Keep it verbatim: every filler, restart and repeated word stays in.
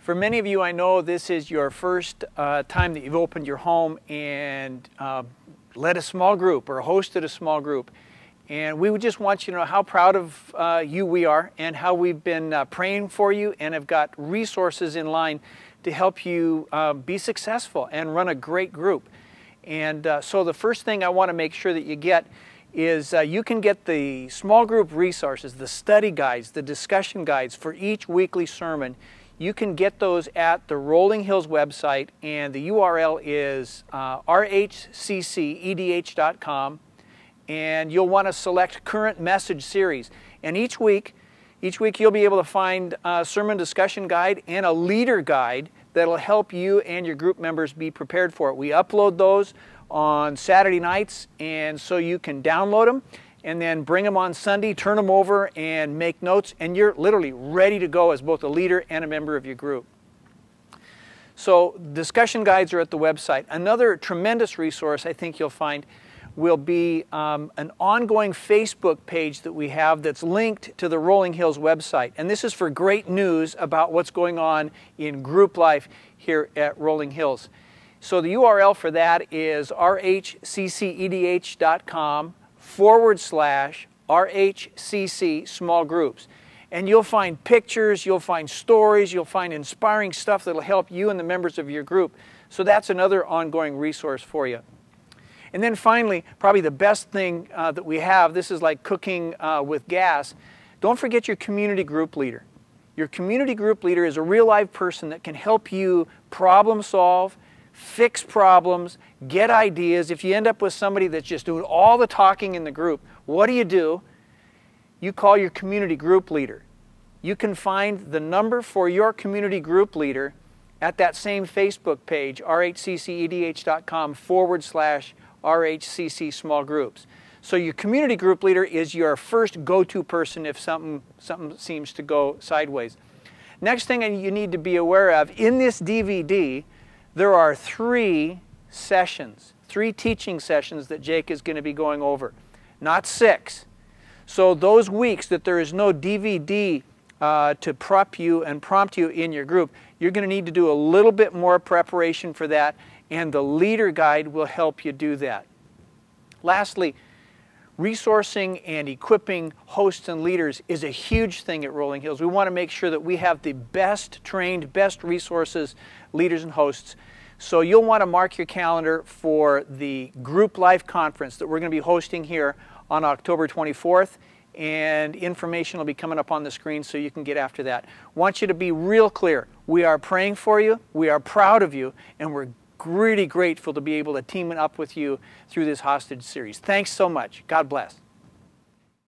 For many of you, I know this is your first uh, time that you've opened your home and uh, led a small group or hosted a small group. And we would just want you to know how proud of uh, you we are and how we've been uh, praying for you and have got resources in line to help you uh, be successful and run a great group. And uh, so the first thing I want to make sure that you get is uh, you can get the small group resources, the study guides, the discussion guides for each weekly sermon. You can get those at the Rolling Hills website, and the U R L is uh, R H C C E D H dot com, and you'll want to select current message series. And each week, each week you'll be able to find a sermon discussion guide and a leader guide that'll help you and your group members be prepared for it. We upload those on Saturday nights, and so you can download them and then bring them on Sunday, turn them over and make notes, and you're literally ready to go as both a leader and a member of your group. So discussion guides are at the website. Another tremendous resource I think you'll find will be um, an ongoing Facebook page that we have that's linked to the Rolling Hills website. And this is for great news about what's going on in group life here at Rolling Hills. So the U R L for that is R H C C E D H dot com forward slash R H C C small groups. And you'll find pictures, you'll find stories, you'll find inspiring stuff that'll help you and the members of your group. So that's another ongoing resource for you. And then finally, probably the best thing uh, that we have, this is like cooking uh, with gas, don't forget your community group leader. Your community group leader is a real live person that can help you problem solve, fix problems, get ideas. If you end up with somebody that's just doing all the talking in the group, what do you do? You call your community group leader. You can find the number for your community group leader at that same Facebook page, R H C C E D H dot com forward slash R H C C small groups. So your community group leader is your first go-to person if something, something seems to go sideways. Next thing you need to be aware of, in this D V D, there are three sessions, three teaching sessions that Jake is going to be going over, not six. So those weeks that there is no D V D uh, to prep you and prompt you in your group, you're going to need to do a little bit more preparation for that, and the leader guide will help you do that. Lastly, resourcing and equipping hosts and leaders is a huge thing at Rolling Hills. We want to make sure that we have the best trained, best resources, leaders and hosts. So you'll want to mark your calendar for the Group Life Conference that we're going to be hosting here on October twenty-fourth, and information will be coming up on the screen so you can get after that. Want you to be real clear. We are praying for you, we are proud of you, and we're really grateful to be able to team up with you through this hostage series. Thanks so much. God bless.